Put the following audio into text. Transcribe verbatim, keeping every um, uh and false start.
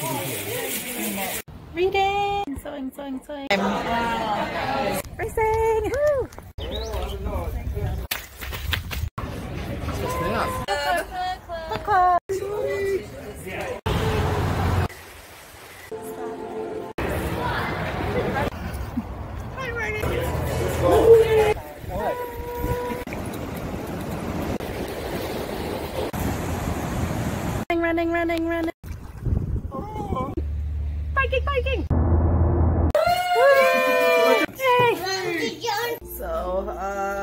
Reading! Sewing, sewing, sewing. Racing! Woo! Stay up. Club, club. Running, running, running. Oh. Biking, biking. Hey. So, uh,